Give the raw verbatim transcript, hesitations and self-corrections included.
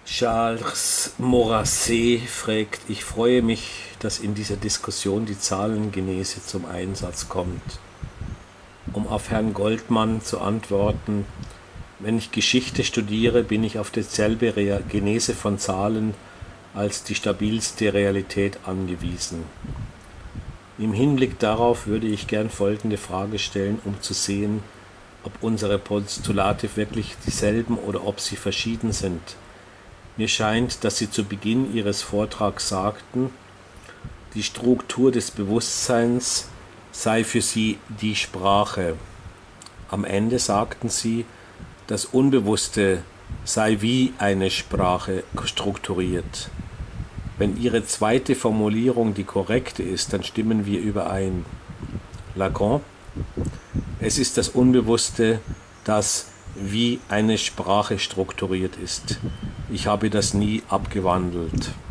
Charles Morasset fragt: Ich freue mich, dass in dieser Diskussion die Zahlengenese zum Einsatz kommt. Um auf Herrn Goldman zu antworten: Wenn ich Geschichte studiere, bin ich auf dieselbe Rea- Genese von Zahlen als die stabilste Realität angewiesen. Im Hinblick darauf würde ich gern folgende Frage stellen, um zu sehen, ob unsere Postulate wirklich dieselben oder ob sie verschieden sind. Mir scheint, dass Sie zu Beginn Ihres Vortrags sagten, die Struktur des Bewusstseins sei für Sie die Sprache. Am Ende sagten Sie, das Unbewusste sei wie eine Sprache strukturiert. Wenn Ihre zweite Formulierung die korrekte ist, dann stimmen wir überein. Lacan: Es ist das Unbewusste, das wie eine Sprache strukturiert ist. Ich habe das nie abgewandelt.